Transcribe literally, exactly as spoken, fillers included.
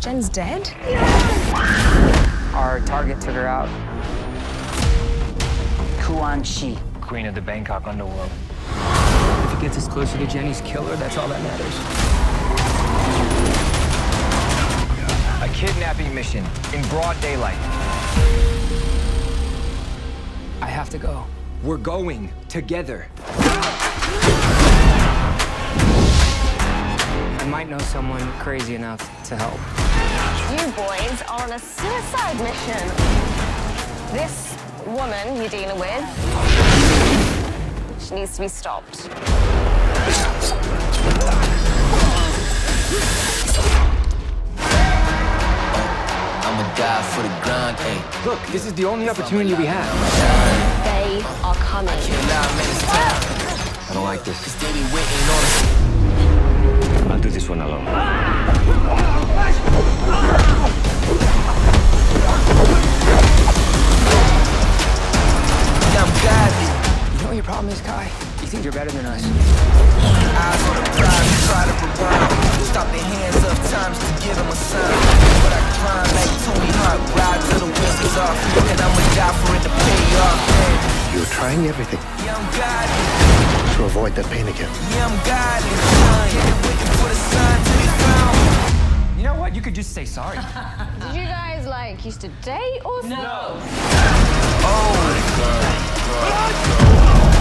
Jen's dead? Our target took her out. Kuan Shi, Queen of the Bangkok underworld. If it gets us closer to Jenny's killer, that's all that matters. A kidnapping mission in broad daylight. I have to go. We're going together. I might know someone crazy enough to help. You boys are on a suicide mission. This woman you're dealing with, she needs to be stopped. I'ma die for the grind, ayy. Look, this is the only opportunity we have. They are coming. I don't like this. They be waiting on us. I'll do this one alone. Yeah, I'm godly. You know what your problem is, Kai? You think you're better than us. Eyes on the prize, try to rewind. Stop their hands up times to give them a sign. But I climb like Tony Hawk, ride till the whistles off. And I'ma die for it to pay off. You're trying everything Yeah, I'm godly. to avoid that pain again. Yeah, I'm godly. Yeah, waiting for the sign to be found. You know what? You could just say sorry. Did you guys, like, used to date or something? Oh, God.